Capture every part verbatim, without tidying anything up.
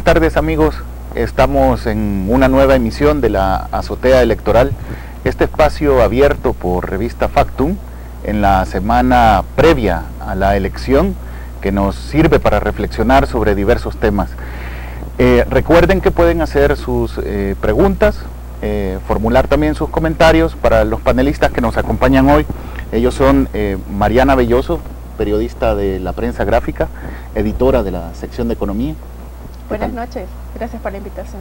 tardes, amigos. Estamos en una nueva emisión de la Azotea Electoral, este espacio abierto por Revista Factum en la semana previa a la elección, que nos sirve para reflexionar sobre diversos temas. Eh, recuerden que pueden hacer sus eh, preguntas, eh, formular también sus comentarios para los panelistas que nos acompañan hoy. Ellos son eh, Mariana Belloso, periodista de la prensa gráfica, editora de la sección de economía. Buenas noches, gracias por la invitación.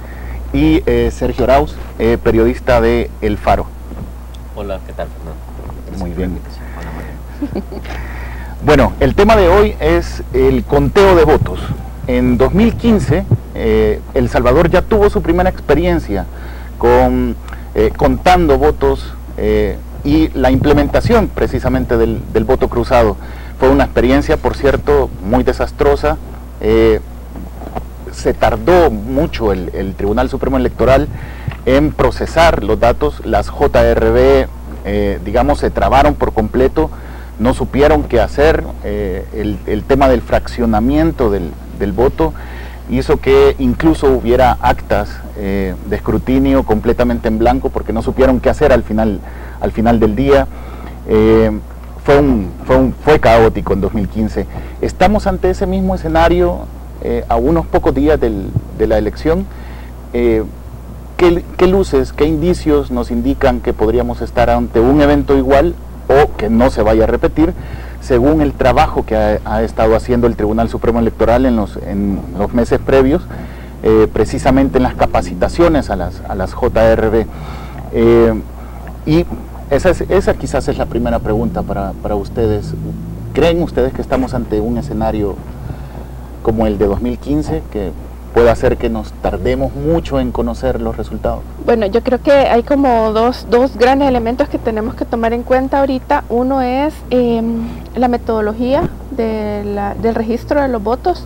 Y eh, Sergio Arauz, eh, periodista de El Faro. Hola, ¿qué tal? No, Muy bien. Hola, bueno, el tema de hoy es el conteo de votos. En dos mil quince, eh, El Salvador ya tuvo su primera experiencia con eh, contando votos eh, y la implementación precisamente del, del voto cruzado. Fue una experiencia, por cierto, muy desastrosa. Eh, se tardó mucho el, el Tribunal Supremo Electoral en procesar los datos. Las J R B, eh, digamos, se trabaron por completo, no supieron qué hacer. Eh, el, el tema del fraccionamiento del, del voto hizo que incluso hubiera actas eh, de escrutinio completamente en blanco, porque no supieron qué hacer al final, al final del día. Eh, fue, un, fue, un, fue caótico en dos mil quince. Estamos ante ese mismo escenario eh, a unos pocos días del, de la elección. Eh, ¿qué, ¿Qué luces, qué indicios nos indican que podríamos estar ante un evento igual o que no se vaya a repetir, según el trabajo que ha, ha estado haciendo el Tribunal Supremo Electoral en los, en los meses previos, eh, precisamente en las capacitaciones a las, a las J R B? Eh, y esa, es, esa quizás es la primera pregunta para, para ustedes. ¿Creen ustedes que estamos ante un escenario como el de dos mil quince, que puede hacer que nos tardemos mucho en conocer los resultados? Bueno, yo creo que hay como dos, dos grandes elementos que tenemos que tomar en cuenta ahorita. Uno es eh, la metodología de la, del registro de los votos,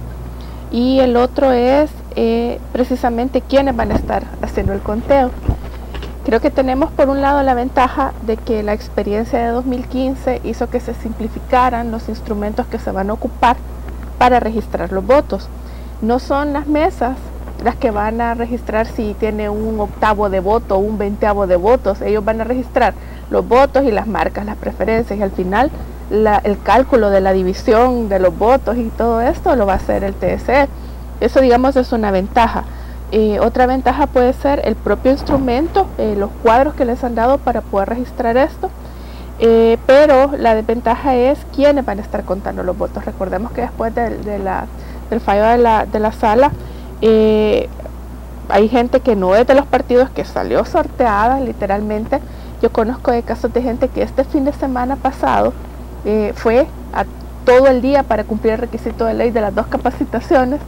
y el otro es eh, precisamente quiénes van a estar haciendo el conteo. Creo que tenemos por un lado la ventaja de que la experiencia de dos mil quince hizo que se simplificaran los instrumentos que se van a ocupar para registrar los votos. No son las mesas las que van a registrar si tiene un octavo de voto o un veinteavo de votos. Ellos van a registrar los votos y las marcas, las preferencias, y al final la, el cálculo de la división de los votos y todo esto lo va a hacer el T S E. Eso, digamos, es una ventaja. Eh, otra ventaja puede ser el propio instrumento, eh, los cuadros que les han dado para poder registrar esto. Eh, pero la desventaja es quiénes van a estar contando los votos. Recordemos que después de, de la, del fallo de la, de la sala, eh, hay gente que no es de los partidos, que salió sorteada literalmente. Yo conozco de casos de gente que este fin de semana pasado eh, fue a todo el día para cumplir el requisito de ley de las dos capacitaciones.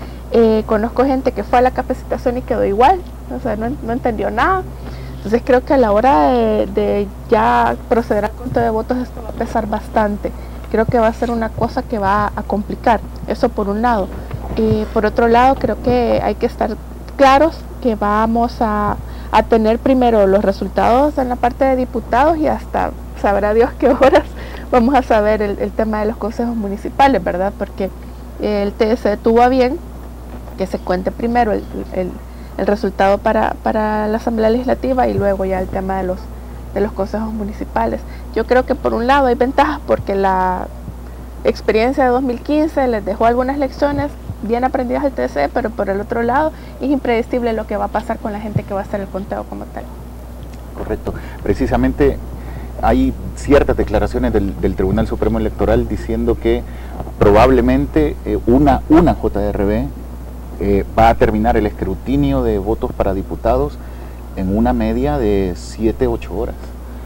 Eh, conozco gente que fue a la capacitación y quedó igual, o sea, no, no entendió nada. Entonces creo que a la hora de, de ya proceder al conteo de votos, esto va a pesar bastante. Creo que va a ser una cosa que va a complicar, eso por un lado. Y por otro lado, creo que hay que estar claros que vamos a, a tener primero los resultados en la parte de diputados, y hasta sabrá Dios qué horas vamos a saber el, el tema de los consejos municipales, ¿verdad? Porque el T S E tuvo a bien que se cuente primero el, el el resultado para, para la Asamblea Legislativa, y luego ya el tema de los, de los consejos municipales. Yo creo que por un lado hay ventajas porque la experiencia de dos mil quince les dejó algunas lecciones bien aprendidas al T S E, pero por el otro lado es impredecible lo que va a pasar con la gente que va a hacer el conteo como tal. Correcto. Precisamente hay ciertas declaraciones del, del Tribunal Supremo Electoral diciendo que probablemente eh, una, una J R B Eh, va a terminar el escrutinio de votos para diputados en una media de siete, ocho horas.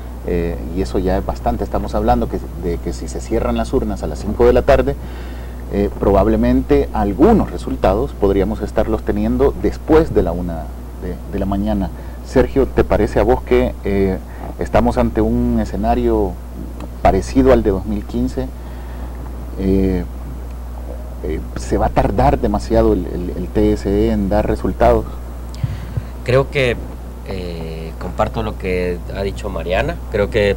Eh, y eso ya es bastante. Estamos hablando que, de que si se cierran las urnas a las cinco de la tarde, eh, probablemente algunos resultados podríamos estarlos teniendo después de la una de, de la mañana. Sergio, ¿te parece a vos que eh, estamos ante un escenario parecido al de dos mil quince? Eh, Eh, ¿Se va a tardar demasiado el, el, el T S E en dar resultados? Creo que eh, comparto lo que ha dicho Mariana. Creo que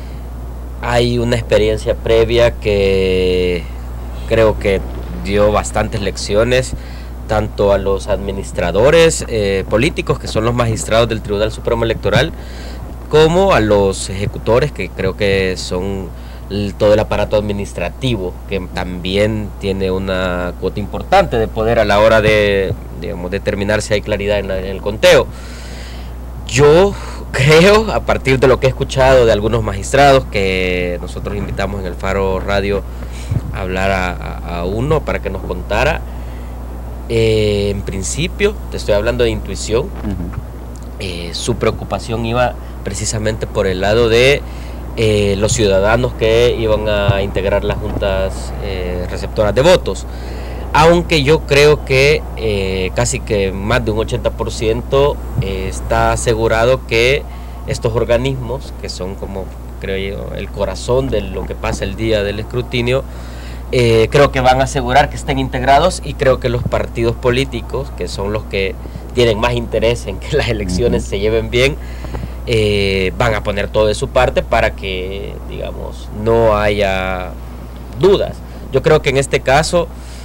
hay una experiencia previa que creo que dio bastantes lecciones tanto a los administradores eh, políticos, que son los magistrados del Tribunal Supremo Electoral, como a los ejecutores, que creo que son el, todo el aparato administrativo, que también tiene una cuota importante de poder a la hora de, digamos, determinar si hay claridad en, la, en el conteo. Yo creo, a partir de lo que he escuchado de algunos magistrados, que nosotros invitamos en el Faro Radio a hablar a, a, a uno para que nos contara, eh, en principio, te estoy hablando de intuición, uh-huh. eh, su preocupación iba precisamente por el lado de eh, los ciudadanos que iban a integrar las juntas eh, receptoras de votos, aunque yo creo que eh, casi que más de un ochenta por ciento eh, está asegurado que estos organismos, que son como creo yo el corazón de lo que pasa el día del escrutinio, eh, creo que van a asegurar que estén integrados, y creo que los partidos políticos, que son los que tienen más interés en que las elecciones uh-huh. se lleven bien, Eh, van a poner todo de su parte para que, digamos, no haya dudas. Yo creo que en este caso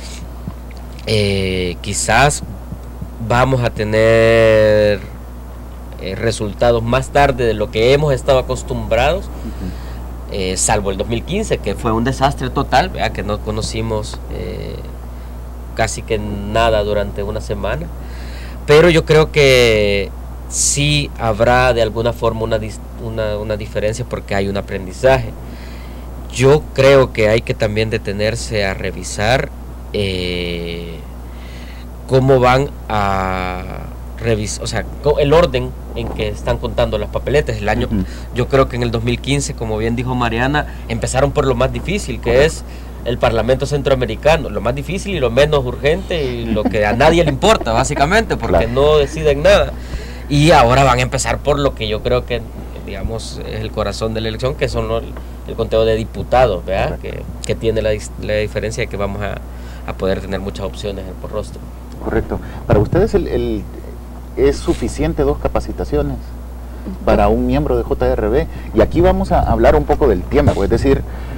eh, quizás vamos a tener eh, resultados más tarde de lo que hemos estado acostumbrados, uh-huh. eh, salvo el dos mil quince, que fue un desastre total, ¿verdad? Que no conocimos eh, casi que nada durante una semana, pero yo creo que sí habrá de alguna forma una, una, una diferencia, porque hay un aprendizaje. Yo creo que hay que también detenerse a revisar eh, cómo van a revisar, o sea, el orden en que están contando las papeletas. El año, uh-huh. yo creo que en el dos mil quince, como bien dijo Mariana, empezaron por lo más difícil, que es el Parlamento Centroamericano, lo más difícil y lo menos urgente, y lo que a nadie le importa, básicamente, porque claro. no deciden nada. Y ahora van a empezar por lo que yo creo que, digamos, es el corazón de la elección, que son los, el conteo de diputados, ¿verdad? Que, que tiene la, la diferencia de que vamos a, a poder tener muchas opciones por rostro. Correcto. Para ustedes el, el, es suficiente dos capacitaciones para un miembro de J R B, y aquí vamos a hablar un poco del tiempo, es decir,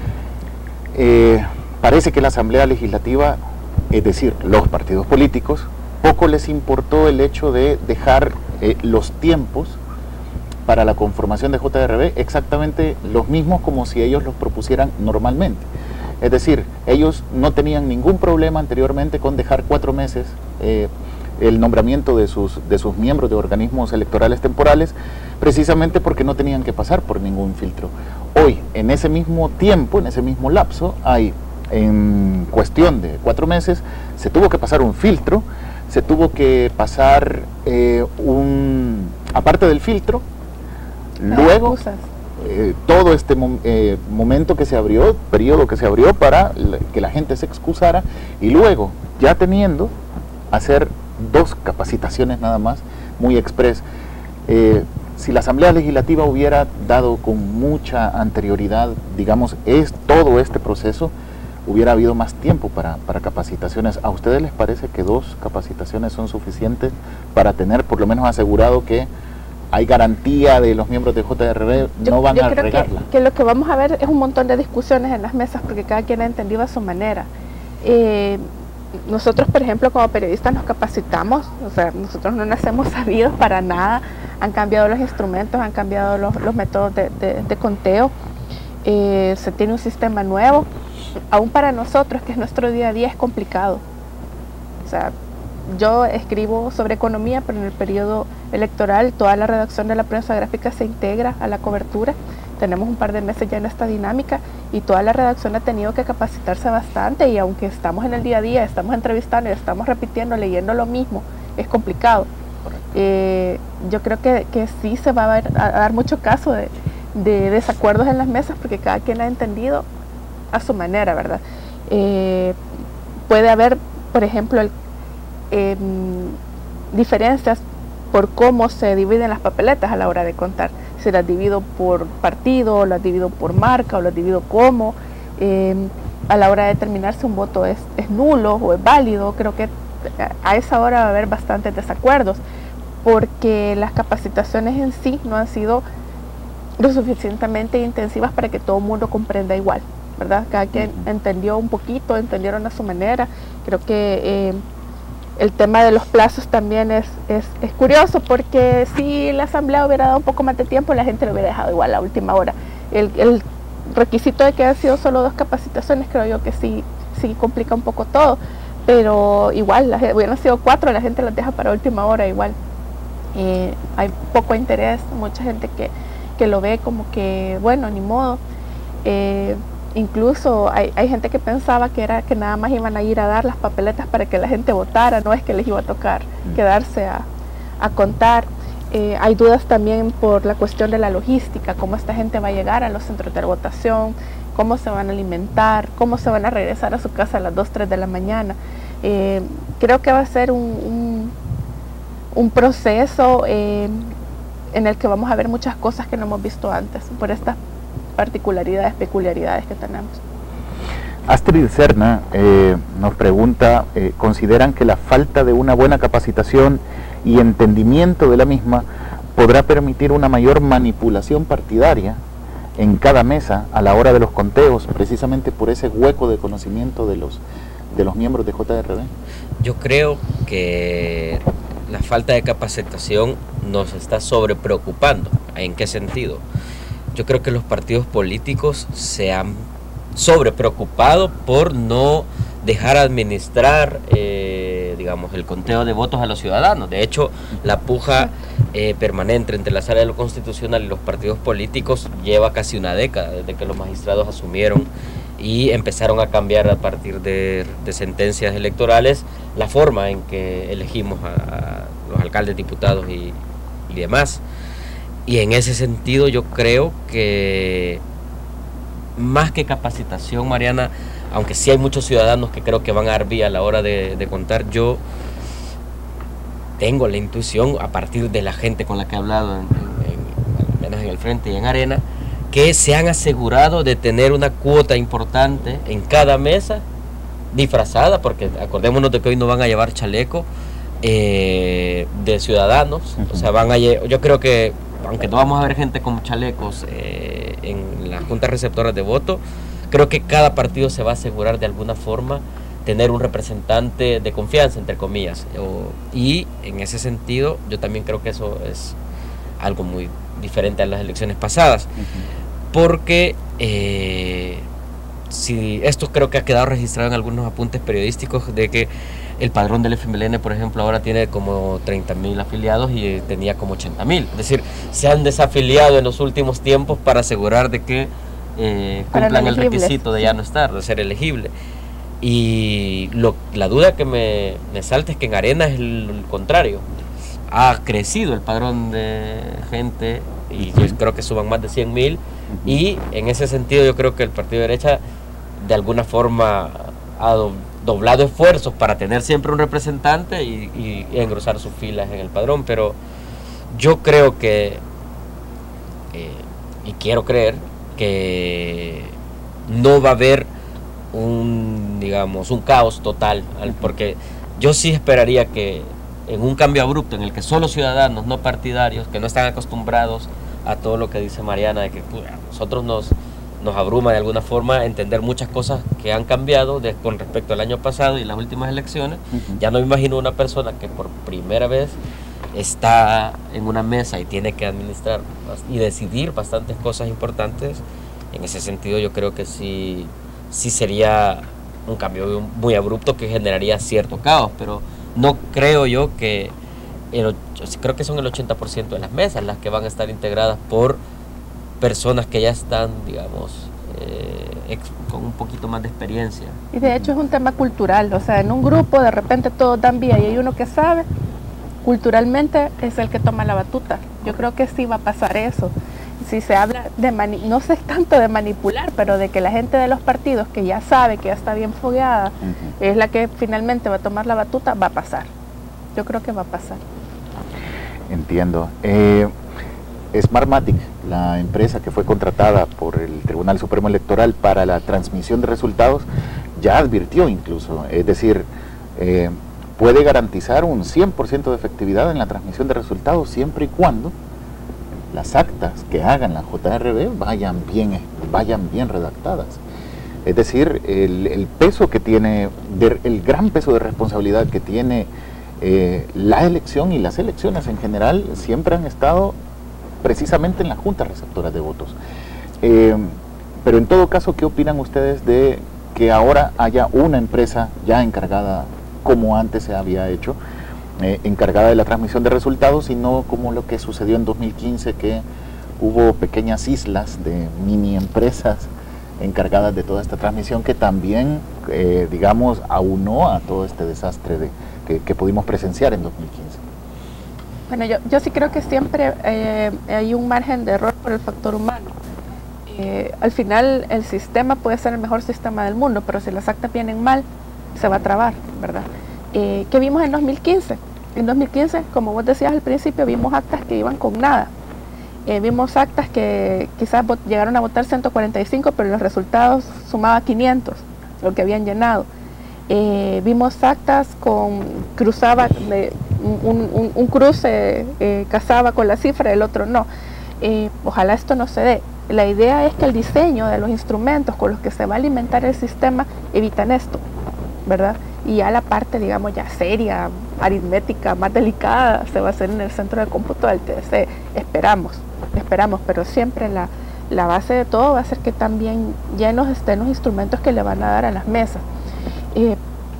eh, parece que la Asamblea Legislativa, es decir, los partidos políticos, poco les importó el hecho de dejar eh, los tiempos para la conformación de J R B exactamente los mismos como si ellos los propusieran normalmente. Es decir, ellos no tenían ningún problema anteriormente con dejar cuatro meses eh, el nombramiento de sus, de sus miembros de organismos electorales temporales, precisamente porque no tenían que pasar por ningún filtro. Hoy, en ese mismo tiempo, en ese mismo lapso, hay, en cuestión de cuatro meses, se tuvo que pasar un filtro, se tuvo que pasar eh, un, aparte del filtro, no, luego eh, todo este mom, eh, momento que se abrió, periodo que se abrió para la, que la gente se excusara, y luego, ya teniendo, hacer dos capacitaciones nada más, muy express. Eh, si la Asamblea Legislativa hubiera dado con mucha anterioridad, digamos, es todo este proceso, hubiera habido más tiempo para, para capacitaciones. ¿A ustedes les parece que dos capacitaciones son suficientes para tener por lo menos asegurado que hay garantía de los miembros de J R B yo, no van yo a creo regarla? Que, que lo que vamos a ver es un montón de discusiones en las mesas, porque cada quien ha entendido a su manera. Eh, nosotros, por ejemplo, como periodistas nos capacitamos, o sea, nosotros no nacemos sabidos para nada, han cambiado los instrumentos, han cambiado los, los métodos de, de, de conteo, eh, se tiene un sistema nuevo. Aún para nosotros, que es nuestro día a día, es complicado. O sea, yo escribo sobre economía, pero en el periodo electoral toda la redacción de la prensa gráfica se integra a la cobertura. Tenemos un par de meses ya en esta dinámica y toda la redacción ha tenido que capacitarse bastante, y aunque estamos en el día a día, estamos entrevistando y estamos repitiendo, leyendo lo mismo, es complicado. Eh, yo creo que, que sí se va a, ver, a dar mucho caso de, de desacuerdos en las mesas, porque cada quien ha entendido a su manera, ¿verdad? Eh, puede haber, por ejemplo, el, eh, diferencias por cómo se dividen las papeletas a la hora de contar. Si las divido por partido, o las divido por marca, o las divido como, eh, a la hora de determinar si un voto es, es nulo o es válido. Creo que a esa hora va a haber bastantes desacuerdos, porque las capacitaciones en sí no han sido lo suficientemente intensivas para que todo el mundo comprenda igual, ¿verdad? Cada quien entendió un poquito, entendieron a su manera. Creo que eh, el tema de los plazos también es, es, es curioso, porque si la asamblea hubiera dado un poco más de tiempo, la gente lo hubiera dejado igual a última hora. El, el requisito de que hayan sido solo dos capacitaciones, creo yo que sí, sí complica un poco todo, pero igual, la, hubieran sido cuatro, la gente las deja para última hora igual. Eh, hay poco interés, mucha gente que, que lo ve como que, bueno, ni modo. Eh, incluso hay, hay gente que pensaba que era que nada más iban a ir a dar las papeletas para que la gente votara, no es que les iba a tocar quedarse a, a contar. Eh, hay dudas también por la cuestión de la logística, cómo esta gente va a llegar a los centros de votación, cómo se van a alimentar, cómo se van a regresar a su casa a las dos, tres de la mañana. Eh, creo que va a ser un, un, un proceso eh, en el que vamos a ver muchas cosas que no hemos visto antes, por estas particularidades, peculiaridades que tenemos. Astrid Serna eh, nos pregunta, eh, ¿consideran que la falta de una buena capacitación y entendimiento de la misma podrá permitir una mayor manipulación partidaria en cada mesa a la hora de los conteos, precisamente por ese hueco de conocimiento de los, de los miembros de J R B? Yo creo que la falta de capacitación nos está sobrepreocupando. ¿En qué sentido? Yo creo que los partidos políticos se han sobrepreocupado por no dejar administrar, eh, digamos, el conteo de votos a los ciudadanos. De hecho, la puja eh, permanente entre la Sala de lo Constitucional y los partidos políticos lleva casi una década, desde que los magistrados asumieron y empezaron a cambiar a partir de, de sentencias electorales la forma en que elegimos a, a los alcaldes, diputados y, y demás. Y en ese sentido yo creo que más que capacitación, Mariana, aunque sí hay muchos ciudadanos que creo que van a dar vía a la hora de, de contar, yo tengo la intuición, a partir de la gente con la que he hablado, en, en, al menos en el Frente y en Arena, que se han asegurado de tener una cuota importante en cada mesa, disfrazada, porque acordémonos de que hoy no van a llevar chaleco eh, de ciudadanos. Uh-huh. O sea, van a yo creo que, aunque no vamos a ver gente con chalecos eh, en las juntas receptoras de voto, creo que cada partido se va a asegurar de alguna forma tener un representante de confianza, entre comillas. O, y en ese sentido, yo también creo que eso es algo muy diferente a las elecciones pasadas. Uh-huh. Porque eh, si esto creo que ha quedado registrado en algunos apuntes periodísticos de que el padrón del F M L N, por ejemplo, ahora tiene como treinta mil afiliados y tenía como ochenta mil. Es decir, se han desafiliado en los últimos tiempos para asegurar de que eh, cumplan el requisito de ya no estar, de ser elegible. Y lo, la duda que me, me salta es que en Arena es el, el contrario. Ha crecido el padrón de gente y yo creo que suban más de cien mil. Y en ese sentido yo creo que el partido de derecha de alguna forma ha doblado esfuerzos para tener siempre un representante y, y, y engrosar sus filas en el padrón, pero yo creo que eh, y quiero creer que no va a haber un, digamos, un caos total, porque yo sí esperaría que en un cambio abrupto en el que solo ciudadanos, no partidarios, que no están acostumbrados a todo lo que dice Mariana, de que pues, a nosotros nos nos abruma de alguna forma entender muchas cosas que han cambiado de, con respecto al año pasado y las últimas elecciones. Uh-huh. Ya no me imagino una persona que por primera vez está en una mesa y tiene que administrar y decidir bastantes cosas importantes. En ese sentido yo creo que sí, sí sería un cambio muy abrupto que generaría cierto caos, pero no creo yo que, el, creo que son el ochenta por ciento de las mesas las que van a estar integradas por personas que ya están, digamos, eh, ex, con un poquito más de experiencia. Y de hecho es un tema cultural, o sea, en un grupo de repente todos dan vía y hay uno que sabe, culturalmente es el que toma la batuta. Yo creo que sí va a pasar eso. Si se habla de, mani no sé tanto de manipular, pero de que la gente de los partidos que ya sabe, que ya está bien fogueada, uh-huh, es la que finalmente va a tomar la batuta, va a pasar. Yo creo que va a pasar. Entiendo. Eh, Smartmatic, la empresa que fue contratada por el Tribunal Supremo Electoral para la transmisión de resultados, ya advirtió incluso, es decir, eh, puede garantizar un cien por ciento de efectividad en la transmisión de resultados siempre y cuando las actas que hagan la J R B vayan bien, vayan bien redactadas. Es decir, el, el peso que tiene, de, el gran peso de responsabilidad que tiene eh, la elección y las elecciones en general siempre han estado precisamente en las juntas receptoras de votos. Eh, pero en todo caso, ¿qué opinan ustedes de que ahora haya una empresa ya encargada, como antes se había hecho, eh, encargada de la transmisión de resultados, y no como lo que sucedió en dos mil quince, que hubo pequeñas islas de mini empresas encargadas de toda esta transmisión, que también, eh, digamos, aunó a todo este desastre de, que, que pudimos presenciar en dos mil quince? Bueno, yo, yo sí creo que siempre eh, hay un margen de error por el factor humano. Eh, al final el sistema puede ser el mejor sistema del mundo, pero si las actas vienen mal, se va a trabar, ¿verdad? Eh, ¿Qué vimos en dos mil quince? En dos mil quince, como vos decías al principio, vimos actas que iban con nada. Eh, vimos actas que quizás llegaron a votar ciento cuarenta y cinco, pero los resultados sumaba quinientos, lo que habían llenado. Eh, vimos actas con, cruzaba, de, un, un, un cruce eh, casaba con la cifra, el otro no. Eh, ojalá esto no se dé. La idea es que el diseño de los instrumentos con los que se va a alimentar el sistema evitan esto, ¿verdad? Y ya la parte, digamos, ya seria, aritmética, más delicada, se va a hacer en el centro de cómputo del T D C. Esperamos, esperamos, pero siempre la, la base de todo va a ser que también llenos estén los instrumentos que le van a dar a las mesas. Eh,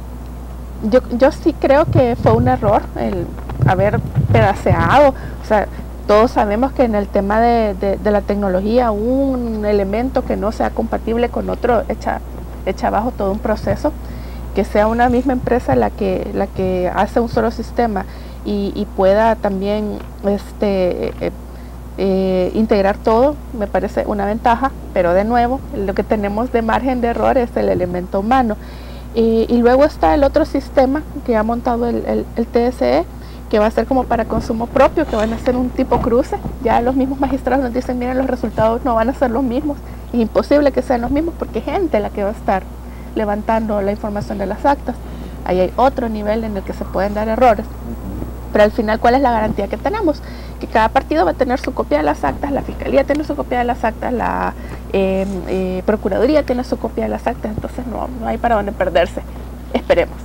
yo, yo sí creo que fue un error el haber pedaceado, o sea, todos sabemos que en el tema de, de, de la tecnología un elemento que no sea compatible con otro echa, echa abajo todo un proceso. Que sea una misma empresa la que, la que hace un solo sistema y, y pueda también este, eh, eh, integrar todo, me parece una ventaja, pero de nuevo, lo que tenemos de margen de error es el elemento humano. Eh, y luego está el otro sistema que ha montado el, el, el T S E, que va a ser como para consumo propio, que van a ser un tipo cruce. Ya los mismos magistrados nos dicen, miren, los resultados no van a ser los mismos, es imposible que sean los mismos porque es gente la que va a estar levantando la información de las actas. Ahí hay otro nivel en el que se pueden dar errores, pero al final, ¿cuál es la garantía que tenemos? Que cada partido va a tener su copia de las actas, la Fiscalía tiene su copia de las actas, la eh, eh, Procuraduría tiene su copia de las actas, entonces no, no hay para dónde perderse. Esperemos.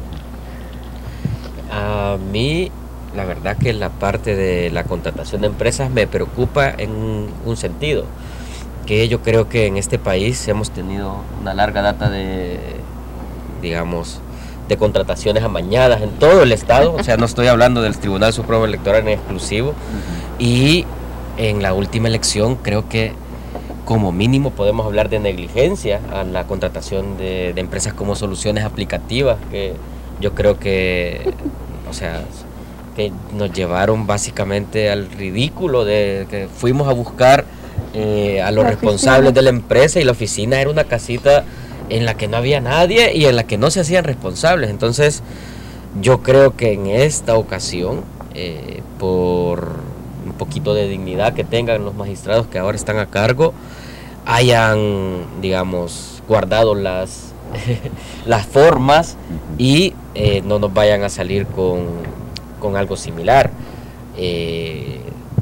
A mí, la verdad que la parte de la contratación de empresas me preocupa en un sentido, que yo creo que en este país hemos tenido una larga data de, digamos, de contrataciones amañadas en todo el estado, o sea, no estoy hablando del Tribunal Supremo Electoral en exclusivo, uh-huh. Y en la última elección creo que como mínimo podemos hablar de negligencia a la contratación de, de empresas como Soluciones Aplicativas, que yo creo que, o sea, que nos llevaron básicamente al ridículo de que fuimos a buscar Eh, a los la responsables oficina de la empresa, y la oficina era una casita en la que no había nadie y en la que no se hacían responsables. Entonces yo creo que en esta ocasión, eh, por un poquito de dignidad que tengan los magistrados que ahora están a cargo, hayan, digamos, guardado las las formas y eh, no nos vayan a salir con, con algo similar. eh,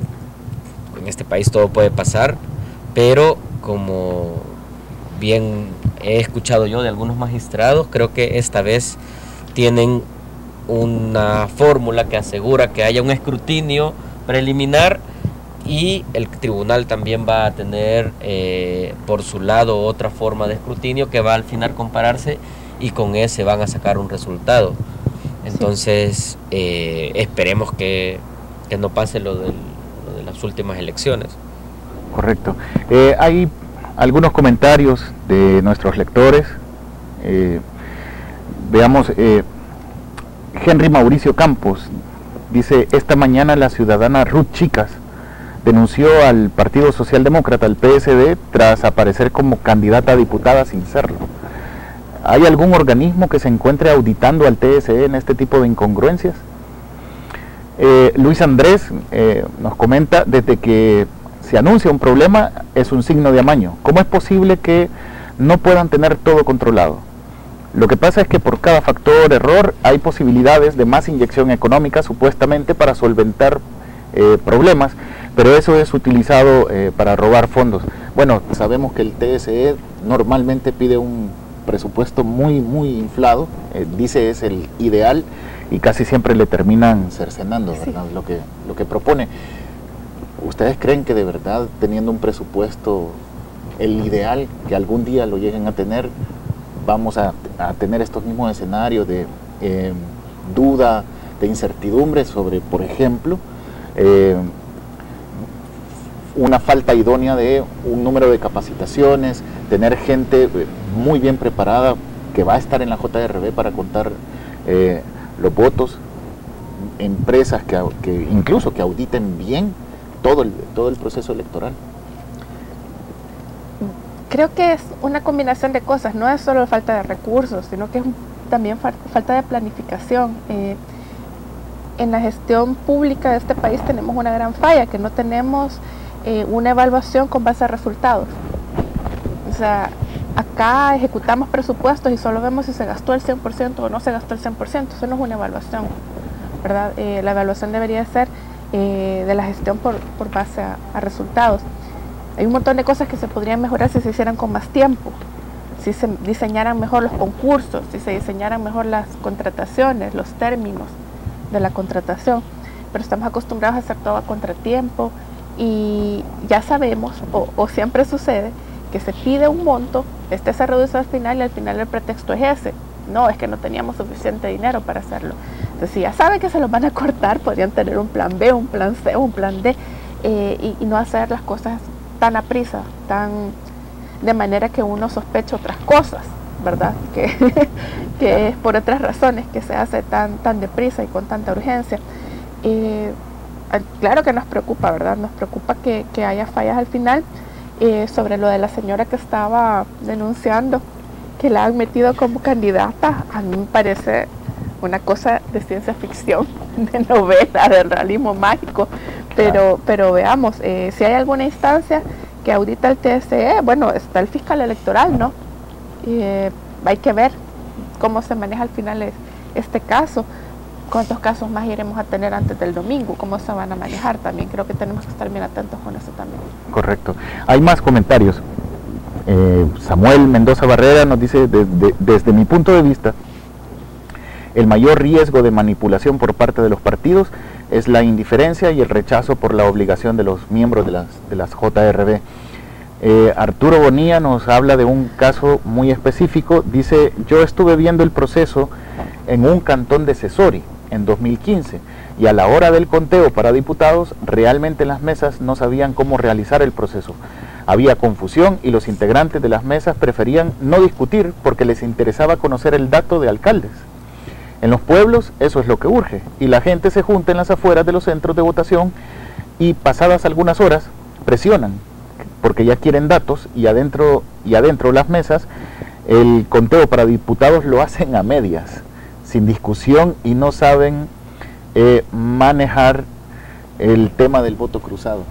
En este país todo puede pasar, pero como bien he escuchado yo de algunos magistrados, creo que esta vez tienen una fórmula que asegura que haya un escrutinio preliminar, y el tribunal también va a tener eh, por su lado otra forma de escrutinio que va al final compararse, y con ese van a sacar un resultado. Entonces, eh, esperemos que, que no pase lo del de las últimas elecciones. Correcto. Eh, hay algunos comentarios de nuestros lectores. Eh, veamos, eh, Henry Mauricio Campos dice: esta mañana la ciudadana Ruth Chicas denunció al Partido Socialdemócrata, al P S D, tras aparecer como candidata a diputada sin serlo. ¿Hay algún organismo que se encuentre auditando al T S E en este tipo de incongruencias? Eh, Luis Andrés eh, nos comenta: desde que se anuncia un problema es un signo de amaño. ¿Cómo es posible que no puedan tener todo controlado? Lo que pasa es que por cada factor error hay posibilidades de más inyección económica, supuestamente para solventar eh, problemas, pero eso es utilizado eh, para robar fondos. Bueno, sabemos que el T S E normalmente pide un presupuesto muy, muy inflado, eh, dice es el ideal, y casi siempre le terminan cercenando, ¿verdad? Sí. Lo que, lo que propone. ¿Ustedes creen que de verdad, teniendo un presupuesto, el ideal, que algún día lo lleguen a tener, vamos a, a tener estos mismos escenarios de eh, duda, de incertidumbre sobre, por ejemplo, eh, una falta idónea de un número de capacitaciones, tener gente muy bien preparada que va a estar en la J R B para contar eh, los votos, empresas que, que incluso que auditen bien todo el, todo el proceso electoral? Creo que es una combinación de cosas, no es solo falta de recursos, sino que es también fa falta de planificación. Eh, en la gestión pública de este país tenemos una gran falla, que no tenemos eh, una evaluación con base a resultados. O sea, acá ejecutamos presupuestos y solo vemos si se gastó el cien por ciento o no se gastó el cien por ciento, eso no es una evaluación, ¿verdad? Eh, la evaluación debería ser eh, de la gestión por, por base a, a resultados. Hay un montón de cosas que se podrían mejorar si se hicieran con más tiempo, si se diseñaran mejor los concursos, si se diseñaran mejor las contrataciones, los términos de la contratación, pero estamos acostumbrados a hacer todo a contratiempo y ya sabemos, o, o siempre sucede, que se pide un monto, este se reduce al final y al final el pretexto es ese. No, es que no teníamos suficiente dinero para hacerlo. Entonces, si ya saben que se los van a cortar, podrían tener un plan B, un plan C, un plan D, eh, y, y no hacer las cosas tan a prisa, tan de manera que uno sospeche otras cosas, ¿verdad? Que, que es por otras razones que se hace tan, tan deprisa y con tanta urgencia. Eh, claro que nos preocupa, ¿verdad? Nos preocupa que, que haya fallas al final. Eh, sobre lo de la señora que estaba denunciando que la han metido como candidata, a mí me parece una cosa de ciencia ficción, de novela, de realismo mágico, pero, pero veamos, eh, si hay alguna instancia que audita el T S E, bueno, está el fiscal electoral, ¿no? Eh, hay que ver cómo se maneja al final es, este caso, cuántos casos más iremos a tener antes del domingo, cómo se van a manejar también. Creo que tenemos que estar bien atentos con eso también. Correcto. Hay más comentarios. Eh, Samuel Mendoza Barrera nos dice, de, de, desde mi punto de vista, el mayor riesgo de manipulación por parte de los partidos es la indiferencia y el rechazo por la obligación de los miembros de las, de las J R B. Eh, Arturo Bonilla nos habla de un caso muy específico. Dice, yo estuve viendo el proceso en un cantón de Sesori en dos mil quince y a la hora del conteo para diputados realmente las mesas no sabían cómo realizar el proceso. Había confusión y los integrantes de las mesas preferían no discutir porque les interesaba conocer el dato de alcaldes. En los pueblos eso es lo que urge y la gente se junta en las afueras de los centros de votación y pasadas algunas horas presionan porque ya quieren datos y adentro, y adentro las mesas el conteo para diputados lo hacen a medias, sin discusión y no saben eh, manejar el tema del voto cruzado.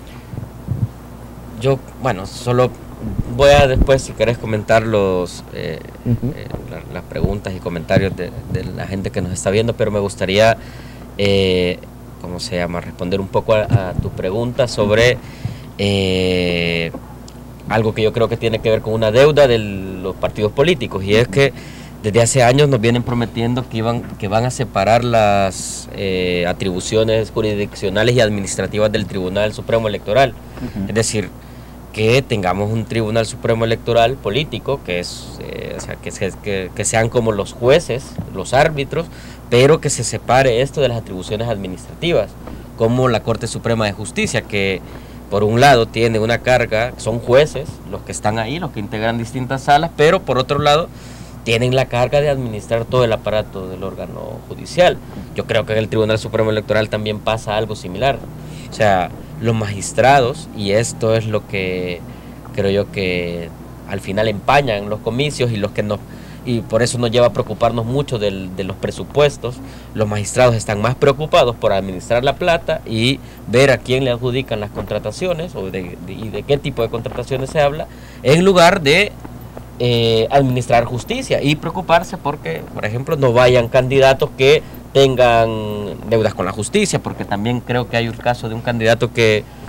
Yo, bueno, solo voy a después, si querés, comentar los, eh, uh-huh. eh, la, las preguntas y comentarios de, de la gente que nos está viendo, pero me gustaría, eh, ¿cómo se llama?, responder un poco a, a tu pregunta sobre eh, algo que yo creo que tiene que ver con una deuda de los partidos políticos, y es que desde hace años nos vienen prometiendo que, iban, que van a separar las eh, atribuciones jurisdiccionales y administrativas del Tribunal Supremo Electoral. Uh-huh. Es decir, que tengamos un Tribunal Supremo Electoral político, que, es, eh, o sea, que, que, que sean como los jueces, los árbitros, pero que se separe esto de las atribuciones administrativas, como la Corte Suprema de Justicia, que por un lado tiene una carga, son jueces los que están ahí, los que integran distintas salas, pero por otro lado tienen la carga de administrar todo el aparato del órgano judicial. Yo creo que en el Tribunal Supremo Electoral también pasa algo similar. O sea, los magistrados, y esto es lo que creo yo que al final empañan los comicios y los que nos, y por eso nos lleva a preocuparnos mucho del, de los presupuestos. Los magistrados están más preocupados por administrar la plata y ver a quién le adjudican las contrataciones o de, de, y de qué tipo de contrataciones se habla, en lugar de Eh, administrar justicia y preocuparse porque, por ejemplo, no vayan candidatos que tengan deudas con la justicia, porque también creo que hay un caso de un candidato que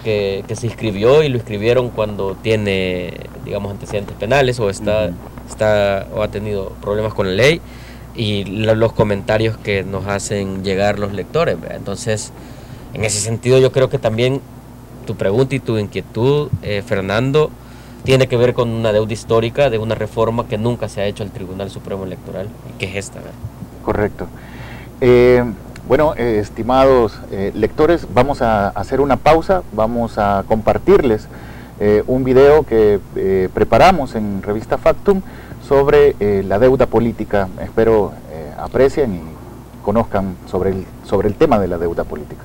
que, que se inscribió y lo inscribieron cuando tiene, digamos, antecedentes penales o está, uh-huh. está o ha tenido problemas con la ley, y lo, los comentarios que nos hacen llegar los lectores, ¿verdad? Entonces, en ese sentido yo creo que también tu pregunta y tu inquietud, eh, Fernando, tiene que ver con una deuda histórica de una reforma que nunca se ha hecho al Tribunal Supremo Electoral, y que es esta, ¿verdad? Correcto. Eh, bueno, eh, estimados eh, lectores, vamos a hacer una pausa, vamos a compartirles eh, un video que eh, preparamos en Revista Factum sobre eh, la deuda política. Espero eh, aprecien y conozcan sobre el, sobre el tema de la deuda política.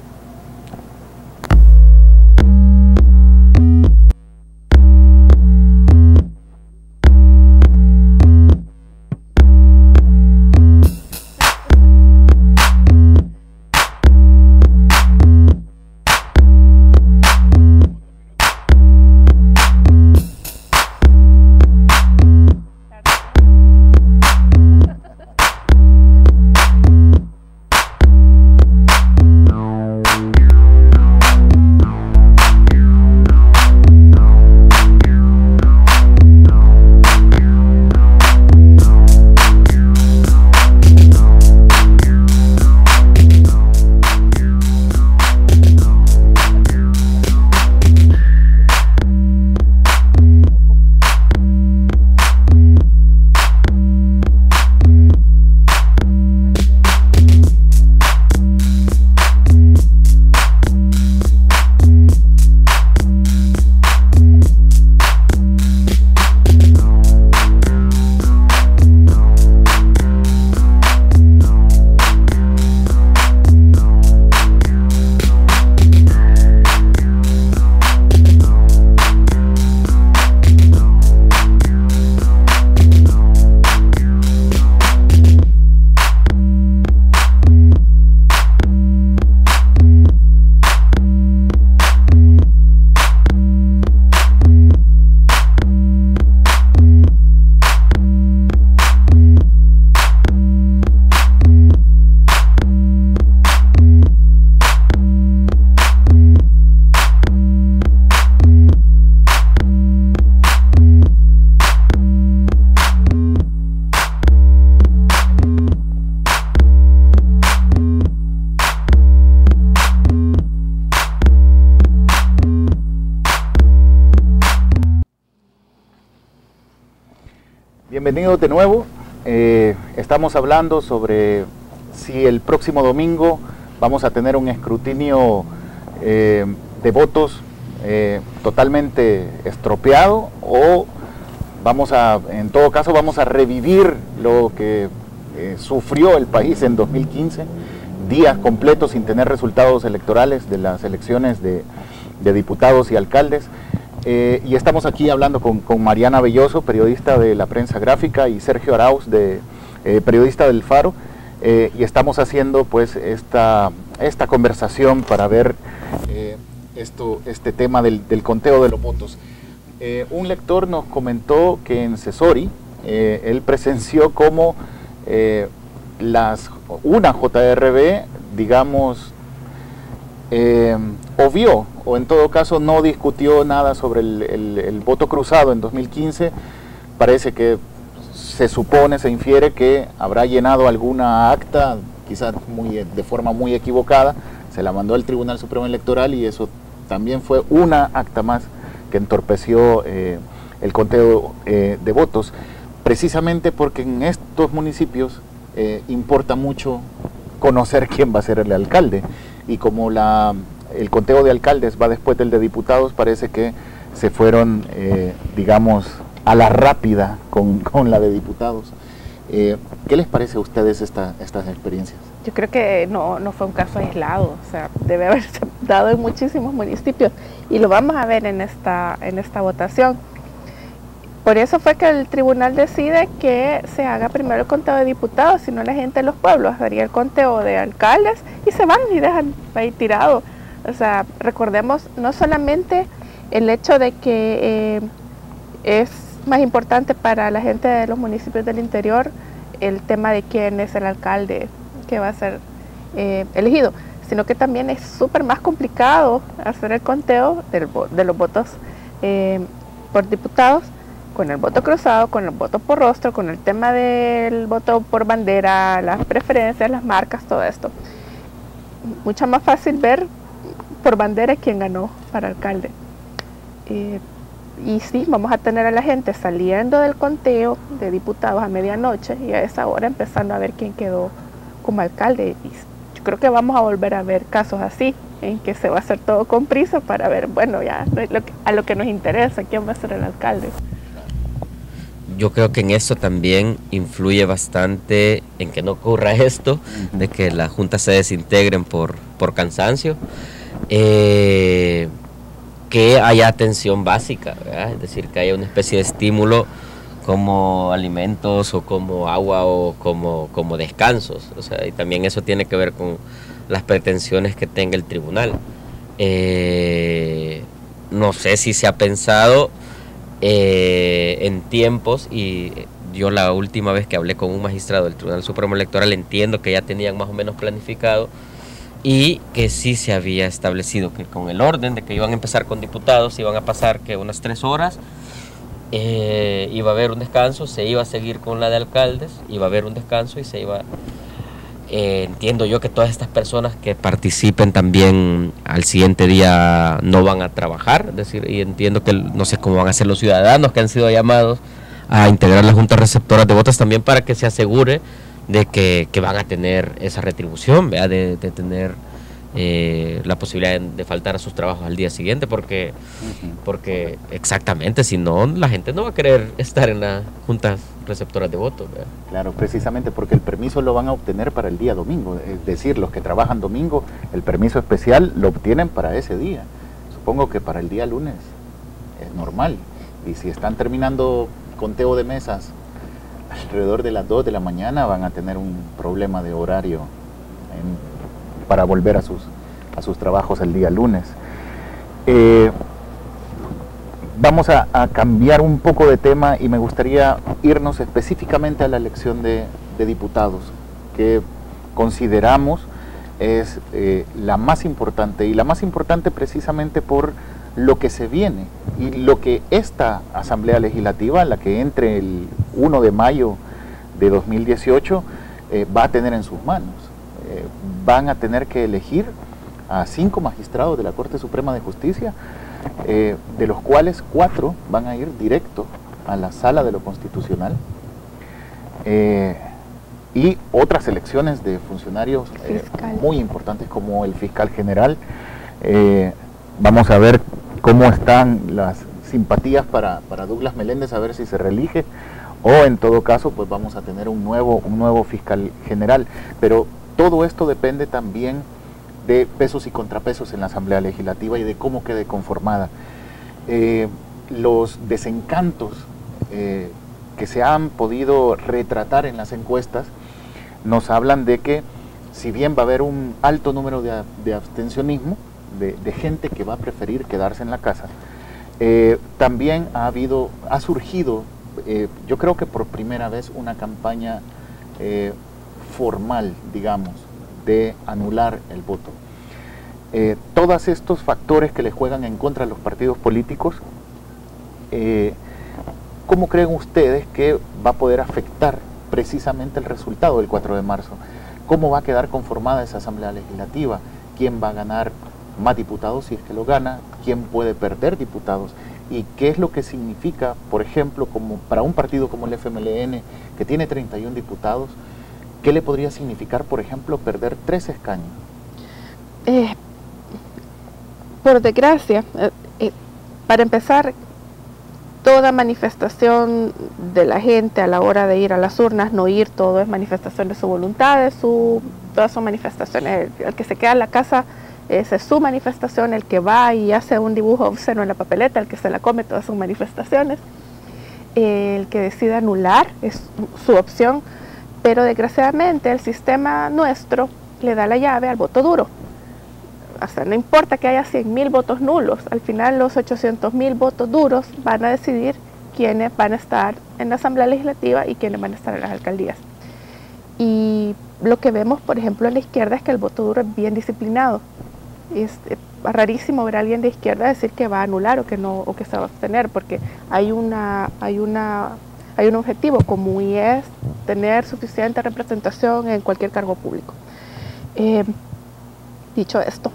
Bienvenidos de nuevo. Eh, estamos hablando sobre si el próximo domingo vamos a tener un escrutinio eh, de votos eh, totalmente estropeado, o vamos a, en todo caso, vamos a revivir lo que eh, sufrió el país en dos mil quince, días completos sin tener resultados electorales de las elecciones de, de diputados y alcaldes. Eh, y estamos aquí hablando con, con Mariana Belloso, periodista de la Prensa Gráfica, y Sergio Arauz, de, eh, periodista del Faro, eh, y estamos haciendo pues esta, esta conversación para ver eh, esto, este tema del, del conteo de los votos. Eh, un lector nos comentó que en Cesori eh, él presenció cómo eh, las, una J R B, digamos, eh, obvió, o en todo caso no discutió nada sobre el, el, el voto cruzado en dos mil quince. Parece que se supone, se infiere que habrá llenado alguna acta, quizás muy, de forma muy equivocada, se la mandó al Tribunal Supremo Electoral, y eso también fue una acta más que entorpeció eh, el conteo eh, de votos, precisamente porque en estos municipios eh, importa mucho conocer quién va a ser el alcalde, y como la, el conteo de alcaldes va después del de diputados, parece que se fueron, eh, digamos, a la rápida con, con la de diputados. Eh, ¿Qué les parece a ustedes esta, estas experiencias? Yo creo que no, no fue un caso aislado, o sea, debe haberse dado en muchísimos municipios, y lo vamos a ver en esta, en esta votación. Por eso fue que el tribunal decide que se haga primero el conteo de diputados, si no la gente de los pueblos haría el conteo de alcaldes y se van y dejan ahí tirado. O sea, recordemos no solamente el hecho de que eh, es más importante para la gente de los municipios del interior el tema de quién es el alcalde que va a ser eh, elegido, sino que también es súper más complicado hacer el conteo del, de los votos eh, por diputados, con el voto cruzado, con el voto por rostro, con el tema del voto por bandera, las preferencias, las marcas, todo esto. Mucho más fácil ver por bandera quién ganó para alcalde. Eh, y sí, vamos a tener a la gente saliendo del conteo de diputados a medianoche y a esa hora empezando a ver quién quedó como alcalde. Y yo creo que vamos a volver a ver casos así, en que se va a hacer todo con prisa para ver, bueno, ya lo que, a lo que nos interesa, quién va a ser el alcalde. Yo creo que en eso también influye bastante en que no ocurra esto, de que las juntas se desintegren por, por cansancio, eh, que haya atención básica, ¿verdad? Es decir, que haya una especie de estímulo como alimentos o como agua o como, como descansos. O sea, y también eso tiene que ver con las pretensiones que tenga el tribunal. Eh, no sé si se ha pensado Eh, en tiempos, y yo la última vez que hablé con un magistrado del Tribunal Supremo Electoral entiendo que ya tenían más o menos planificado y que sí se había establecido que con el orden de que iban a empezar con diputados, iban a pasar que unas tres horas, eh, iba a haber un descanso, se iba a seguir con la de alcaldes, iba a haber un descanso y se iba... Eh, entiendo yo que todas estas personas que participen también al siguiente día no van a trabajar, es decir, y entiendo que no sé cómo van a ser los ciudadanos que han sido llamados a integrar las juntas receptoras de votos también para que se asegure de que, que van a tener esa retribución, ¿verdad? De, de tener eh, la posibilidad de, de faltar a sus trabajos al día siguiente, porque, uh-huh. porque exactamente, si no, la gente no va a querer estar en las juntas receptoras de votos, ¿verdad? Claro, precisamente porque el permiso lo van a obtener para el día domingo, es decir, los que trabajan domingo, el permiso especial lo obtienen para ese día. Supongo que para el día lunes es normal, y si están terminando conteo de mesas alrededor de las dos de la mañana van a tener un problema de horario en, para volver a sus, a sus trabajos el día lunes. Eh, Vamos a, a cambiar un poco de tema y me gustaría irnos específicamente a la elección de, de diputados, que consideramos es eh, la más importante, y la más importante precisamente por lo que se viene y lo que esta Asamblea Legislativa, la que entre el primero de mayo de dos mil dieciocho, eh, va a tener en sus manos. Eh, van a tener que elegir a cinco magistrados de la Corte Suprema de Justicia, Eh, de los cuales cuatro van a ir directo a la Sala de lo Constitucional, eh, y otras elecciones de funcionarios eh, muy importantes como el fiscal general. Eh, vamos a ver cómo están las simpatías para, para Douglas Meléndez, a ver si se reelige, o en todo caso pues vamos a tener un nuevo, un nuevo fiscal general. Pero todo esto depende también de pesos y contrapesos en la Asamblea Legislativa y de cómo quede conformada. Eh, los desencantos eh, que se han podido retratar en las encuestas nos hablan de que, si bien va a haber un alto número de, de abstencionismo, de, de gente que va a preferir quedarse en la casa, eh, también ha habido, ha surgido, eh, yo creo que por primera vez, una campaña eh, formal, digamos, de anular el voto. Eh, todos estos factores que le juegan en contra a los partidos políticos, eh, ¿cómo creen ustedes que va a poder afectar precisamente el resultado del cuatro de marzo? ¿Cómo va a quedar conformada esa Asamblea Legislativa? ¿Quién va a ganar más diputados si es que lo gana? ¿Quién puede perder diputados? ¿Y qué es lo que significa, por ejemplo, como para un partido como el F M L N, que tiene treinta y uno diputados, qué le podría significar, por ejemplo, perder tres escaños? Eh, por desgracia, eh, eh, para empezar, toda manifestación de la gente a la hora de ir a las urnas, no ir, todo es manifestación de su voluntad, de su, todas son manifestaciones. El, el que se queda en la casa, esa es su manifestación. El que va y hace un dibujo obsceno en la papeleta, el que se la come, todas son manifestaciones. El que decide anular es su opción, pero desgraciadamente el sistema nuestro le da la llave al voto duro. O sea, no importa que haya cien mil votos nulos, al final los ochocientos mil votos duros van a decidir quiénes van a estar en la Asamblea Legislativa y quiénes van a estar en las alcaldías. Y lo que vemos, por ejemplo, en la izquierda es que el voto duro es bien disciplinado. Es, es rarísimo ver a alguien de izquierda decir que va a anular o que no, o que se va a abstener, porque hay una, hay una, hay un objetivo común y es tener suficiente representación en cualquier cargo público. Eh, dicho esto,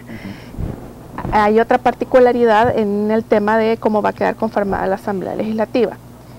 hay otra particularidad en el tema de cómo va a quedar conformada la Asamblea Legislativa.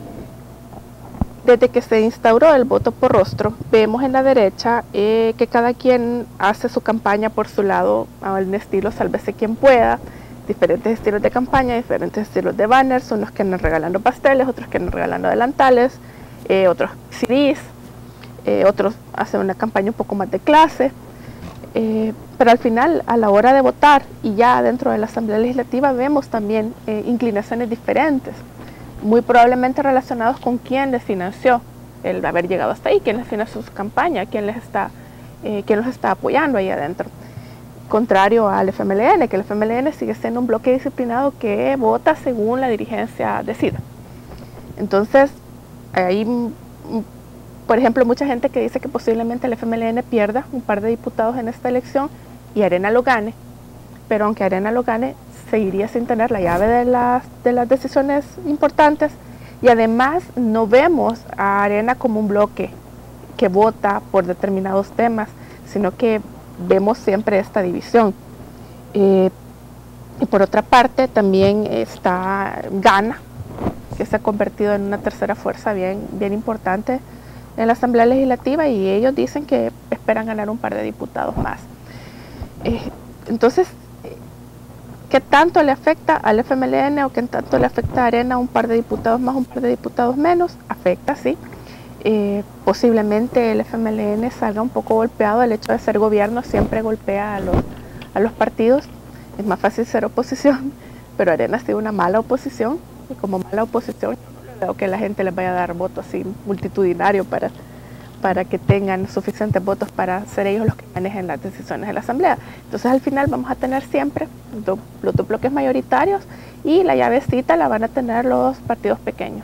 Desde que se instauró el voto por rostro, vemos en la derecha eh, que cada quien hace su campaña por su lado, en estilo sálvese quien pueda, diferentes estilos de campaña, diferentes estilos de banners, unos que andan regalando pasteles, otros que andan regalando delantales, eh, otros C Ds, eh, otros hacen una campaña un poco más de clase, eh, pero al final, a la hora de votar y ya dentro de la Asamblea Legislativa, vemos también eh, inclinaciones diferentes, muy probablemente relacionados con quién les financió el haber llegado hasta ahí, quién les financió su campaña, quién les está, eh, quién los está apoyando ahí adentro. Contrario al F M L N, que el F M L N sigue siendo un bloque disciplinado que vota según la dirigencia decida. Entonces, hay, por ejemplo, mucha gente que dice que posiblemente el F M L N pierda un par de diputados en esta elección y Arena lo gane, pero aunque Arena lo gane, seguiría sin tener la llave de las, de las decisiones importantes, y además no vemos a Arena como un bloque que vota por determinados temas, sino que vemos siempre esta división. Eh, y por otra parte también está Gana, que se ha convertido en una tercera fuerza bien, bien importante en la Asamblea Legislativa, y ellos dicen que esperan ganar un par de diputados más. Eh, entonces, ¿qué tanto le afecta al F M L N o qué tanto le afecta a Arena un par de diputados más, un par de diputados menos? Afecta, sí. Eh, posiblemente el F M L N salga un poco golpeado. El hecho de ser gobierno siempre golpea a los, a los partidos. Es más fácil ser oposición, pero Arena ha sido una mala oposición, y como mala oposición no veo que la gente les vaya a dar votos así multitudinario para... para que tengan suficientes votos para ser ellos los que manejen las decisiones de la Asamblea. Entonces al final vamos a tener siempre do, los dos bloques mayoritarios, y la llavecita la van a tener los partidos pequeños.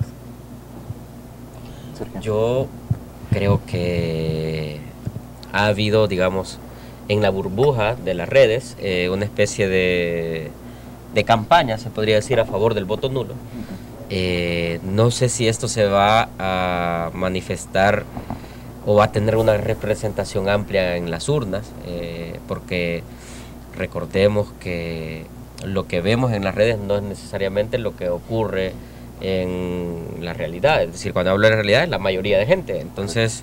Yo creo que ha habido, digamos, en la burbuja de las redes, eh, una especie de, de campaña, se podría decir, a favor del voto nulo. Eh, no sé si esto se va a manifestar o va a tener una representación amplia en las urnas, eh, porque recordemos que lo que vemos en las redes no es necesariamente lo que ocurre en la realidad. Es decir, cuando hablo de realidad es la mayoría de gente. Entonces,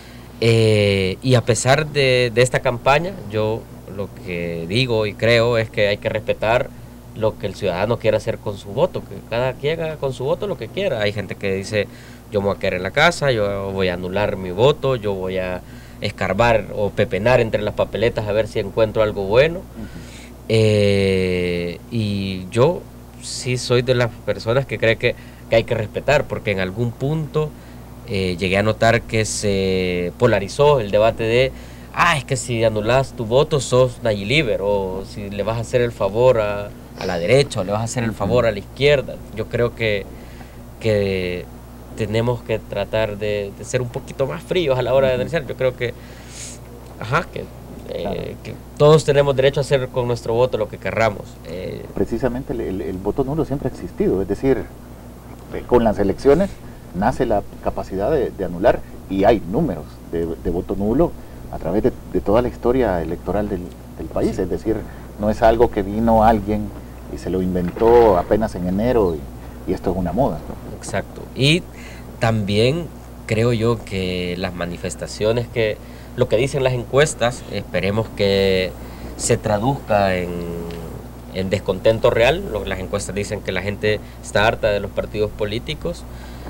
eh, y a pesar de, de esta campaña, yo lo que digo y creo es que hay que respetar lo que el ciudadano quiera hacer con su voto, que cada quien haga con su voto lo que quiera. Hay gente que dice: yo me voy a quedar en la casa, yo voy a anular mi voto, yo voy a escarbar o pepenar entre las papeletas a ver si encuentro algo bueno. Uh-huh. eh, y yo sí soy de las personas que cree que, que hay que respetar, porque en algún punto eh, llegué a notar que se polarizó el debate de: ah, es que si anulas tu voto sos Nayib, o si le vas a hacer el favor a, a la derecha o le vas a hacer el favor a la izquierda. Yo creo que, que tenemos que tratar de, de ser un poquito más fríos a la hora de analizar. Yo creo que, ajá, que, eh, claro. que todos tenemos derecho a hacer con nuestro voto lo que querramos. Eh, Precisamente el, el, el voto nulo siempre ha existido, es decir, con las elecciones nace la capacidad de, de anular, y hay números de, de voto nulo a través de, de toda la historia electoral del, del país. Sí. Es decir, no es algo que vino alguien y se lo inventó apenas en enero y, y esto es una moda, ¿no? Exacto. Y también creo yo que las manifestaciones, que lo que dicen las encuestas, esperemos que se traduzca en, en descontento real. Las encuestas dicen que la gente está harta de los partidos políticos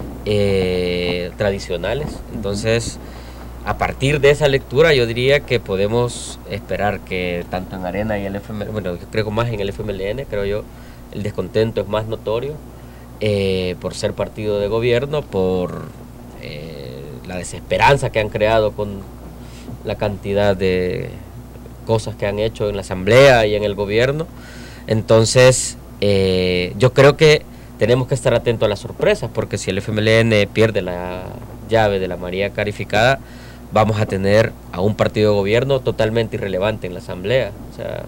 eh, tradicionales. Entonces, a partir de esa lectura, yo diría que podemos esperar que tanto en Arena y el F M L N, bueno, yo creo que más en el F M L N, creo yo, el descontento es más notorio. Eh, por ser partido de gobierno, por eh, la desesperanza que han creado con la cantidad de cosas que han hecho en la asamblea y en el gobierno. Entonces, eh, yo creo que tenemos que estar atentos a las sorpresas, porque si el F M L N pierde la llave de la mayoría calificada, vamos a tener a un partido de gobierno totalmente irrelevante en la asamblea. O sea,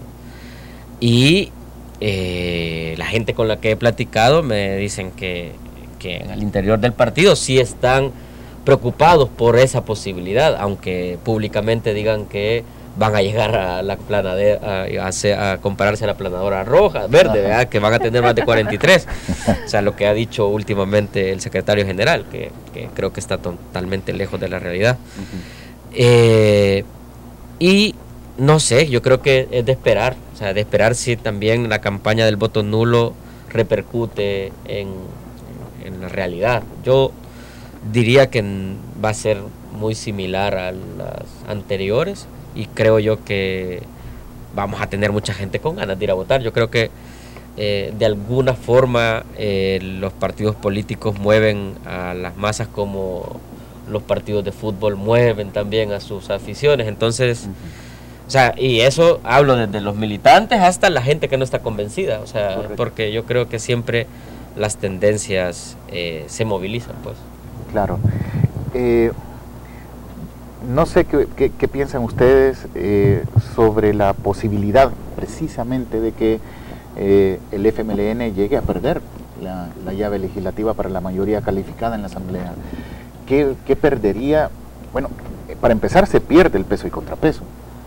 y eh, la gente con la que he platicado me dicen que, que en el interior del partido sí están preocupados por esa posibilidad, aunque públicamente digan que van a llegar a la planadera, a, a, a compararse a la planadora roja, verde, ¿verdad? Que van a tener más de cuarenta y tres. O sea, lo que ha dicho últimamente el secretario general, que, que creo que está totalmente lejos de la realidad. Uh-huh. eh, y no sé, yo creo que es de esperar, o sea, de esperar si también la campaña del voto nulo repercute en, en la realidad. Yo diría que va a ser muy similar a las anteriores, y creo yo que vamos a tener mucha gente con ganas de ir a votar. Yo creo que eh, de alguna forma eh, los partidos políticos mueven a las masas como los partidos de fútbol mueven también a sus aficiones. Entonces, uh-huh. o sea, y eso hablo desde los militantes hasta la gente que no está convencida, o sea, correcto. Porque yo creo que siempre las tendencias eh, se movilizan, pues. Claro. Eh, No sé qué, qué, qué piensan ustedes eh, sobre la posibilidad precisamente de que eh, el F M L N llegue a perder la, la llave legislativa para la mayoría calificada en la Asamblea. ¿Qué, qué perdería? Bueno, eh, para empezar se pierde el peso y contrapeso.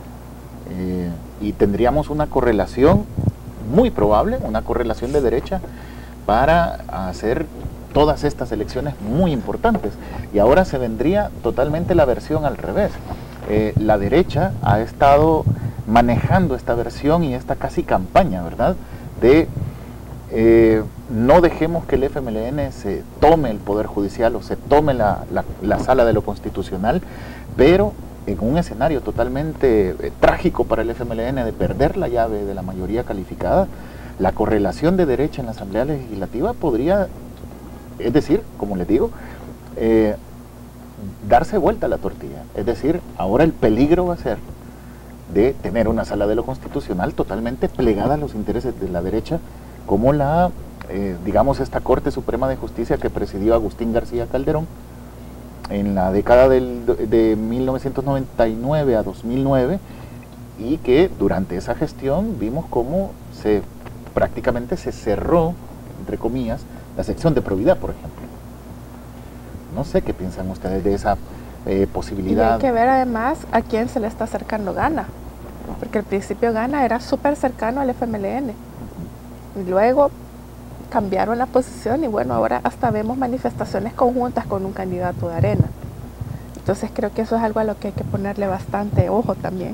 Eh, y tendríamos una correlación muy probable, una correlación de derecha para hacer todas estas elecciones muy importantes, y ahora se vendría totalmente la versión al revés. Eh, la derecha ha estado manejando esta versión y esta casi campaña, ¿verdad?, de eh, no dejemos que el F M L N se tome el Poder Judicial o se tome la, la, la sala de lo constitucional, pero en un escenario totalmente eh, trágico para el F M L N de perder la llave de la mayoría calificada, la correlación de derecha en la Asamblea Legislativa podría, es decir, como les digo, eh, darse vuelta a la tortilla. Es decir, ahora el peligro va a ser de tener una sala de lo constitucional totalmente plegada a los intereses de la derecha, como la, eh, digamos, esta Corte Suprema de Justicia que presidió Agustín García Calderón en la década del, de mil novecientos noventa y nueve a dos mil nueve, y que durante esa gestión vimos cómo se prácticamente se cerró, entre comillas, la sección de probidad, por ejemplo. No sé qué piensan ustedes de esa eh, posibilidad. Y hay que ver además a quién se le está acercando Gana, porque al principio Gana era súper cercano al F M L N, uh-huh. y luego cambiaron la posición y bueno, ahora hasta vemos manifestaciones conjuntas con un candidato de Arena. Entonces creo que eso es algo a lo que hay que ponerle bastante ojo también.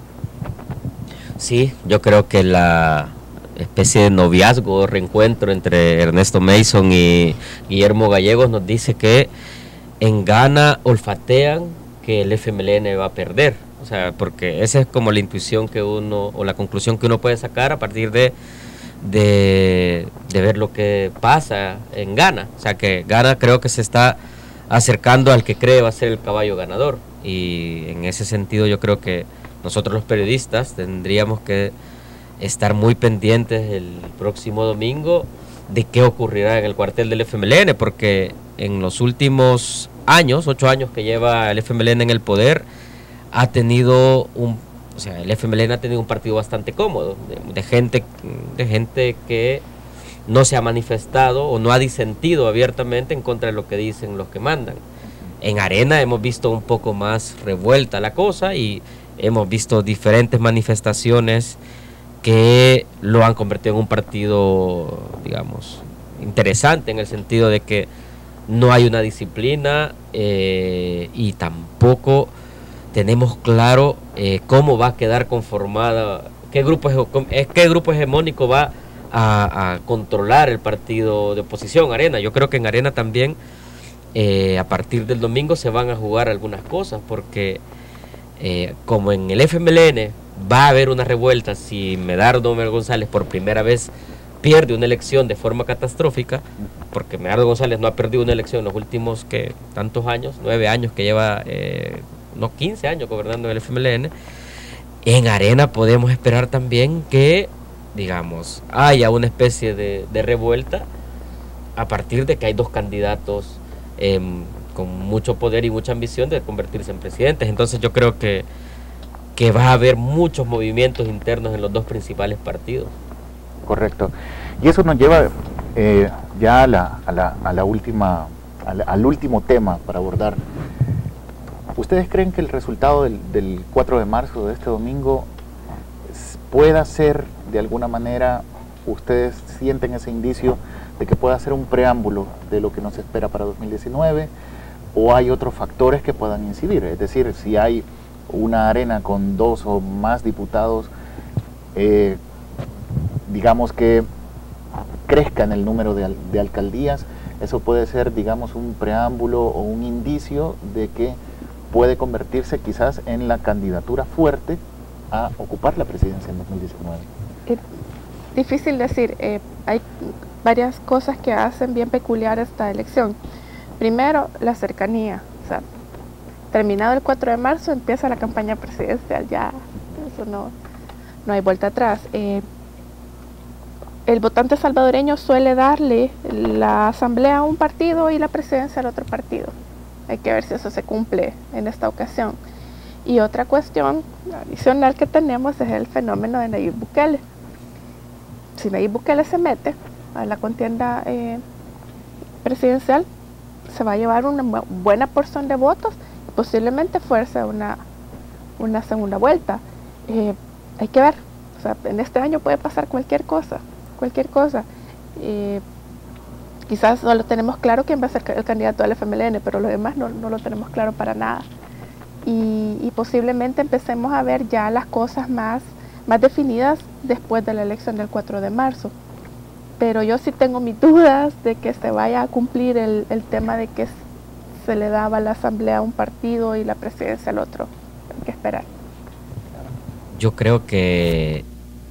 Sí, yo creo que la especie de noviazgo, reencuentro entre Ernesto Mason y Guillermo Gallegos nos dice que en Gana olfatean que el F M L N va a perder, o sea, porque esa es como la intuición que uno, o la conclusión que uno puede sacar a partir de de, de ver lo que pasa en Gana. O sea, que Gana creo que se está acercando al que cree va a ser el caballo ganador, y en ese sentido yo creo que nosotros los periodistas tendríamos que estar muy pendientes el próximo domingo de qué ocurrirá en el cuartel del F M L N, porque en los últimos años, ocho años que lleva el F M L N en el poder, ha tenido un, o sea, el F M L N ha tenido un partido bastante cómodo, de, de gente, de gente que no se ha manifestado o no ha disentido abiertamente en contra de lo que dicen los que mandan. En Arena hemos visto un poco más revuelta la cosa y hemos visto diferentes manifestaciones que lo han convertido en un partido, digamos, interesante, en el sentido de que no hay una disciplina eh, y tampoco tenemos claro eh, cómo va a quedar conformada, qué grupo, es, qué grupo hegemónico va a, a controlar el partido de oposición, Arena. Yo creo que en Arena también eh, a partir del domingo se van a jugar algunas cosas, porque eh, como en el F M L N va a haber una revuelta si Medardo González por primera vez pierde una elección de forma catastrófica, porque Medardo González no ha perdido una elección en los últimos que tantos años, nueve años que lleva, eh, no quince años gobernando en el F M L N. En Arena podemos esperar también que, digamos, haya una especie de, de revuelta a partir de que hay dos candidatos eh, con mucho poder y mucha ambición de convertirse en presidentes. Entonces yo creo que, que va a haber muchos movimientos internos en los dos principales partidos. Correcto. Y eso nos lleva eh, ya a la, a la, a la última, a la, al último tema para abordar. ¿Ustedes creen que el resultado del, del cuatro de marzo de este domingo pueda ser de alguna manera, ustedes sienten ese indicio de que pueda ser un preámbulo de lo que nos espera para dos mil diecinueve, o hay otros factores que puedan incidir? Es decir, si hay una arena con dos o más diputados, eh, digamos que crezca en el número de, al, de alcaldías, eso puede ser, digamos, un preámbulo o un indicio de que puede convertirse quizás en la candidatura fuerte a ocupar la presidencia en dos mil diecinueve. Es difícil decir, eh, hay varias cosas que hacen bien peculiar esta elección. Primero, la cercanía. O sea, terminado el cuatro de marzo empieza la campaña presidencial, ya eso no, no hay vuelta atrás. Eh, el votante salvadoreño suele darle la asamblea a un partido y la presidencia al otro partido. Hay que ver si eso se cumple en esta ocasión. Y otra cuestión adicional que tenemos es el fenómeno de Nayib Bukele. Si Nayib Bukele se mete a la contienda eh, presidencial, se va a llevar una buena porción de votos y posiblemente fuerce una, una segunda vuelta. Eh, hay que ver, o sea, en este año puede pasar cualquier cosa, cualquier cosa. Eh, quizás no lo tenemos claro quién va a ser el candidato del F M L N, pero lo demás no, no lo tenemos claro para nada. Y, y posiblemente empecemos a ver ya las cosas más, más definidas después de la elección del cuatro de marzo. Pero yo sí tengo mis dudas de que se vaya a cumplir el, el tema de que se le daba la asamblea a un partido y la presidencia al otro. Hay que esperar. Yo creo que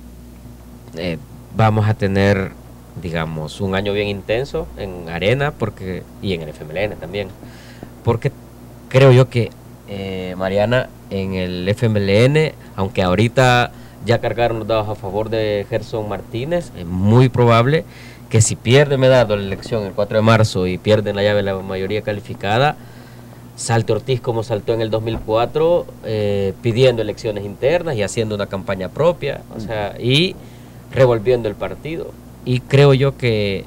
eh, vamos a tener, digamos, un año bien intenso en Arena porque y en el F M L N también, porque creo yo que eh, Mariana, en el F M L N, aunque ahorita ya cargaron los dados a favor de Gerson Martínez, es muy probable que si pierde Medardo la elección el cuatro de marzo y pierden la llave la mayoría calificada, salte Ortiz como saltó en el dos mil cuatro, eh, pidiendo elecciones internas y haciendo una campaña propia, o sea, y revolviendo el partido. Y creo yo que,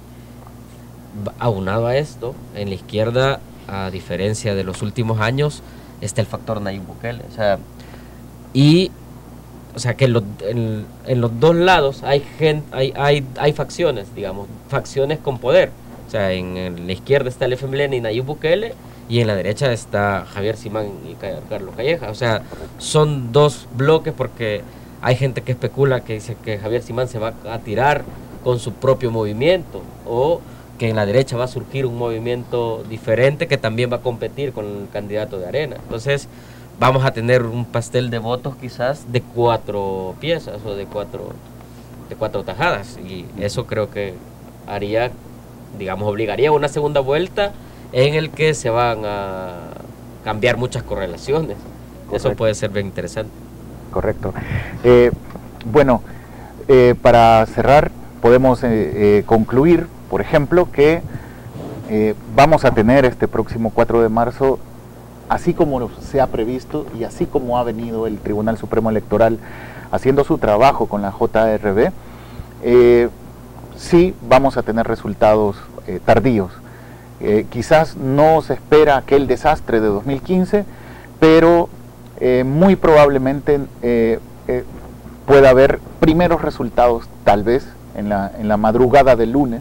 aunado a esto, en la izquierda, a diferencia de los últimos años, está el factor Nayib Bukele. O sea, y, o sea que en los, en, en los dos lados hay, gente, hay, hay, hay facciones, digamos, facciones con poder. O sea, en, en la izquierda está el F M L N y Nayib Bukele, y en la derecha está Javier Simán y Carlos Calleja. O sea, son dos bloques porque hay gente que especula que dice que Javier Simán se va a tirar con su propio movimiento, o que en la derecha va a surgir un movimiento diferente que también va a competir con el candidato de Arena. Entonces vamos a tener un pastel de votos quizás de cuatro piezas o de cuatro, de cuatro tajadas, y eso creo que haría, digamos, obligaría a una segunda vuelta en el que se van a cambiar muchas correlaciones. Correcto. Eso puede ser bien interesante. Correcto. Eh, bueno, eh, para cerrar, podemos eh, eh, concluir, por ejemplo, que eh, vamos a tener este próximo cuatro de marzo, así como se ha previsto y así como ha venido el Tribunal Supremo Electoral haciendo su trabajo con la J A R B, eh, sí vamos a tener resultados eh, tardíos. Eh, quizás no se espera aquel desastre de dos mil quince, pero eh, muy probablemente eh, eh, pueda haber primeros resultados, tal vez en la, en la madrugada del lunes,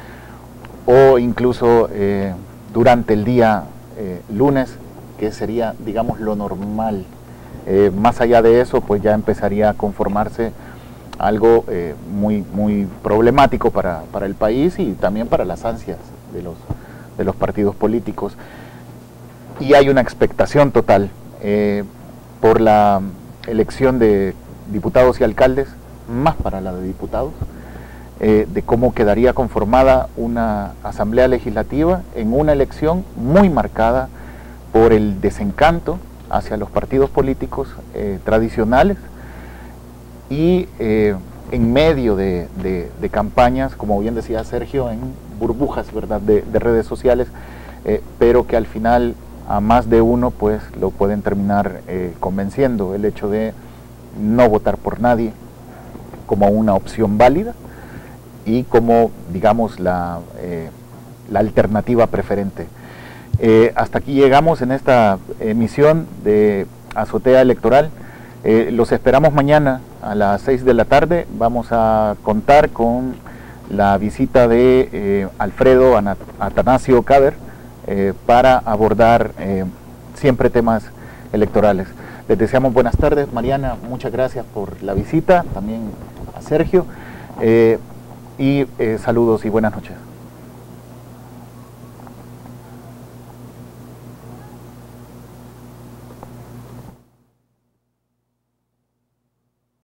o incluso eh, durante el día eh, lunes, que sería, digamos, lo normal. Eh, más allá de eso, pues ya empezaría a conformarse algo eh, muy, muy problemático para, para el país y también para las ansias de los, de los partidos políticos. Y hay una expectación total eh, por la elección de diputados y alcaldes, más para la de diputados, eh, de cómo quedaría conformada una asamblea legislativa en una elección muy marcada por el desencanto hacia los partidos políticos eh, tradicionales y eh, en medio de, de, de campañas, como bien decía Sergio, en burbujas, ¿verdad?, de, de redes sociales, eh, pero que al final a más de uno pues lo pueden terminar eh, convenciendo el hecho de no votar por nadie como una opción válida y como, digamos, la, eh, la alternativa preferente. Eh, hasta aquí llegamos en esta emisión de Azotea Electoral. Eh, los esperamos mañana a las seis de la tarde. Vamos a contar con la visita de eh, Alfredo Atanasio Caber eh, para abordar eh, siempre temas electorales. Les deseamos buenas tardes. Mariana, muchas gracias por la visita, también a Sergio, eh, y eh, saludos y buenas noches.